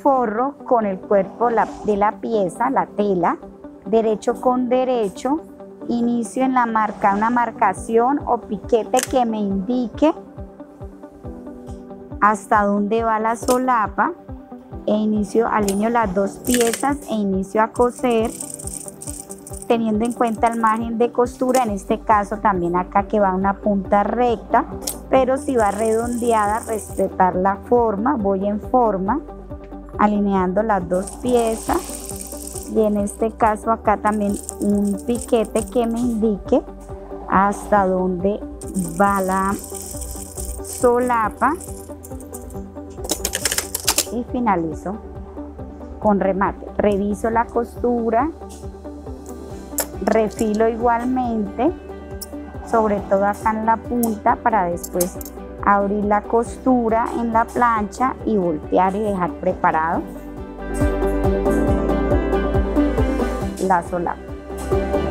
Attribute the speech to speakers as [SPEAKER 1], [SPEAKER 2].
[SPEAKER 1] forro con el cuerpo de la pieza, la tela, derecho con derecho, inicio en una marcación o piquete que me indique hasta dónde va la solapa alineo las dos piezas e inicio a coser teniendo en cuenta el margen de costura, en este caso también acá que va una punta recta, pero si va redondeada, respetar la forma, voy en forma, alineando las dos piezas y en este caso acá también un piquete que me indique hasta dónde va la solapa y finalizo con remate. Reviso la costura, refilo igualmente, sobre todo acá en la punta para después abrir la costura en la plancha y voltear y dejar preparado la solapa.